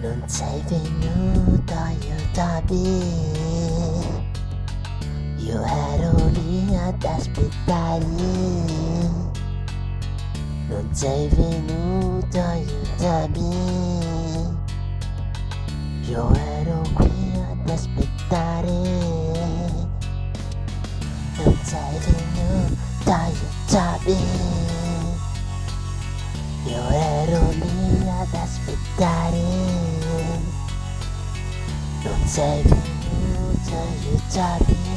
Non sei venuto a aiutarmi, io ero lì ad aspettare. Non sei venuto a aiutarmi, io ero qui ad aspettare. Non sei venuto a aiutarmi, io ero lì ad aspettare. Non sei venuto a aiutarmi,